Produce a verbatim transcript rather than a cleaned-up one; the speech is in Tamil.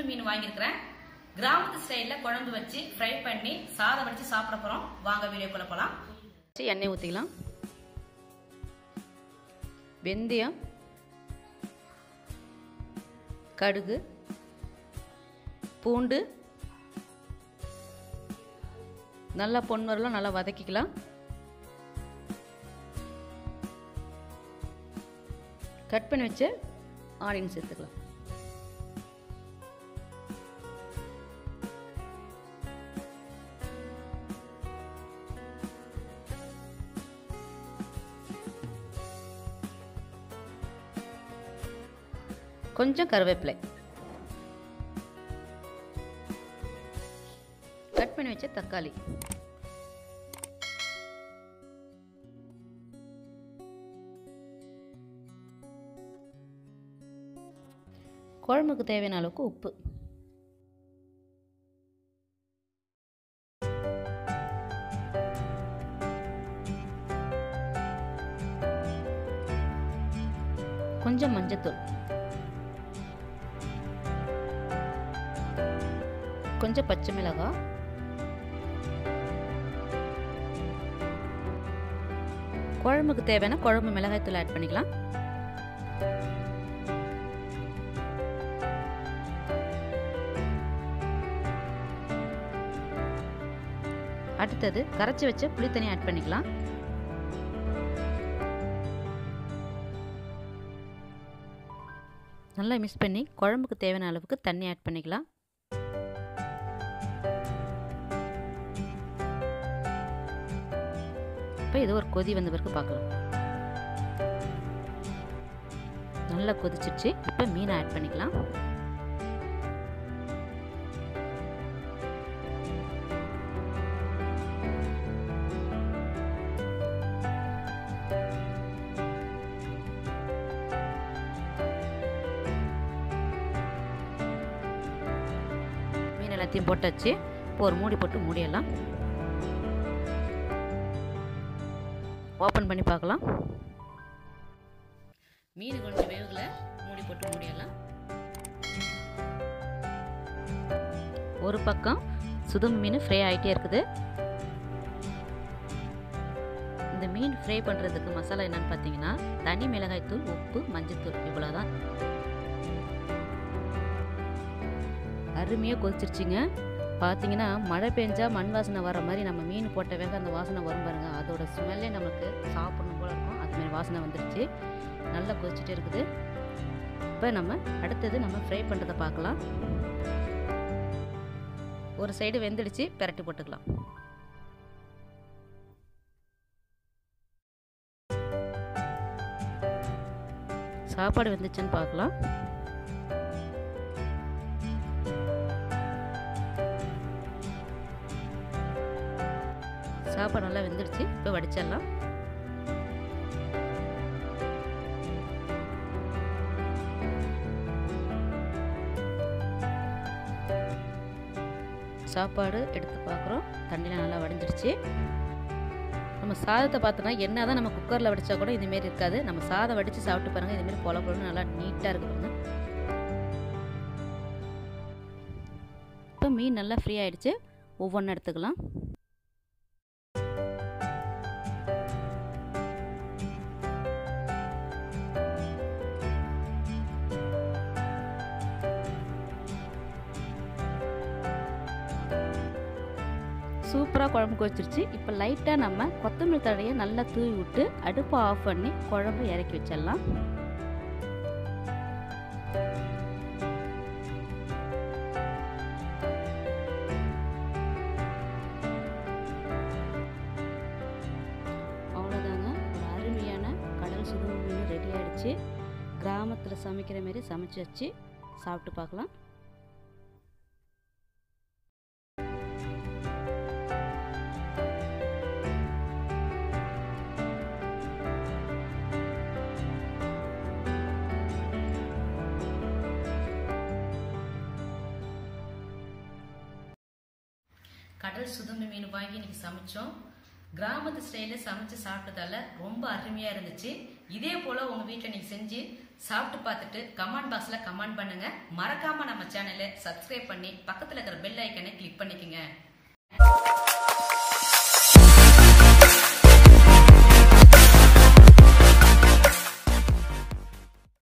மீன் வாங்கியிருக்கிறேன். கிராமத்து ஸ்டைலில் குழம்பு வச்சு ஃப்ரை பண்ணி சாதம் வச்சு சாப்பிட போகிறோம். வாங்க வீடியோக்குள்ள போகலாம். எண்ணெய் ஊற்றிக்கலாம். வெந்தயம், கடுகு, பூண்டு நல்லா பொன் வரலாம் நல்லா வதக்கிக்கலாம். கட் பண்ணி வச்சு ஆனியன் சேர்த்துக்கலாம். கொஞ்சம் கருவேப்பிலை, கட் பண்ணி வச்ச தக்காளி, குழம்புக்கு தேவையான அளவுக்கு உப்பு, கொஞ்சம் மஞ்சத்தூள், கொஞ்சம் பச்சை மிளகாய், குழம்புக்கு தேவையான குழம்பு மிளகாய் தூள் ஆட் பண்ணிக்கலாம். அடுத்தது கரைச்சி வச்ச புளி தண்ணி ஆட் பண்ணிக்கலாம். நல்லா மிக்ஸ் பண்ணி குழம்புக்கு தேவையான அளவுக்கு தண்ணி ஆட் பண்ணிக்கலாம். இப்போ இது ஒரு கொதி வந்த பிறகு பார்க்கலாம். நல்லா கொதிச்சிருச்சு. இப்போ மீனை ஆட் பண்ணிக்கலாம். மீன் எல்லாத்தையும் போட்டாச்சு. இப்போ ஒரு மூடி போட்டு மூடிடலாம். ஓப்பன் பண்ணி பார்க்கலாம். மீன் கொஞ்சம் வேகல, மூடி போட்டு மூடிடலாம். ஒரு பக்கம் சுதும்பு மீன் ஃப்ரை ஆகிட்டே இருக்குது. இந்த மீன் ஃப்ரை பண்ணுறதுக்கு மசாலா என்னன்னு பார்த்தீங்கன்னா தனி மிளகாய் தூள், உப்பு, மஞ்சத்தூள், இவ்வளோதான். அருமையாக கொதிச்சிருச்சுங்க. பார்த்தீங்கன்னா மழை பெஞ்சா மண் வாசனை வர மாதிரி நம்ம மீன் போட்ட வேக அந்த வாசனை வரும் பாருங்க. அதோட ஸ்மெல்லே நமக்கு சாப்பிடணும் போல இருக்கும். அதுமாரி வாசனை வந்துருச்சு. நல்லா கொதிச்சுட்டே இருக்குது. இப்போ நம்ம அடுத்தது நம்ம ஃப்ரை பண்ணுறதை பார்க்கலாம். ஒரு சைடு வெந்துடுச்சு, பெரட்டி போட்டுக்கலாம். சாப்பாடு வெந்துச்சுன்னு பார்க்கலாம். சாப்பாடு நல்லா வெந்துடுச்சு. இப்போ வடிச்சிடலாம். சாப்பாடு எடுத்து பார்க்குறோம். தண்ணியில் நல்லா வடிஞ்சிடுச்சு. நம்ம சாதத்தை பார்த்தோன்னா என்ன தான் நம்ம குக்கரில் வடித்தா கூட இதுமாரி இருக்காது. நம்ம சாதம் வடித்து சாப்பிட்டு பாருங்கள். இதுமாரி பொல பொலன்னு நல்லா நீட்டாக இருக்கு பாருங்க. இப்போ மீன் நல்லா ஃப்ரீ ஆகிடுச்சு. ஒவ்வொன்றும் எடுத்துக்கலாம். சூப்பராக குழம்பு கொதிச்சிருச்சு. இப்போ லைட்டாக நம்ம கொத்தமல்லி தழையை நல்லா தூவி விட்டு அடுப்பை ஆஃப் பண்ணி குழம்பு இறக்கி வச்சிடலாம். அவ்வளோதாங்க, ஒரு அருமையான கடல் சுதும்பு மீன் ரெடி ஆகிடுச்சு. கிராமத்தில் சமைக்கிற மாரி சமைச்சு வச்சு சாப்பிட்டு பார்க்கலாம். கடல் சுதும்பு மீன் வாங்கி இன்னைக்கு சமைச்சோம். கிராமத்து ஸ்டைலில் சமைச்சு சாப்பிட்டதால ரொம்ப அருமையாக இருந்துச்சு. இதே போல உங்க வீட்டுல நீங்க செஞ்சு சாப்பிட்டு பார்த்துட்டு கமெண்ட் பாக்ஸ்ல கமெண்ட் பண்ணுங்க. மறக்காம நம்ம சேனலை சப்ஸ்கிரைப் பண்ணி பக்கத்துல இருக்கிற பெல் ஐக்கனை கிளிக் பண்ணிக்கங்க.